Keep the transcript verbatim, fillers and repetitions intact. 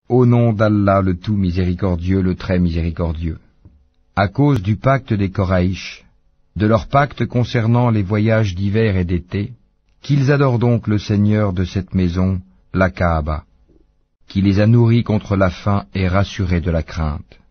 Au nom d'Allah le tout miséricordieux, le très miséricordieux. À cause du pacte des Koraïch, de leur pacte concernant les voyages d'hiver et d'été, qu'ils adorent donc le Seigneur de cette maison, la Kaaba, qui les a nourris contre la faim et rassurés de la crainte.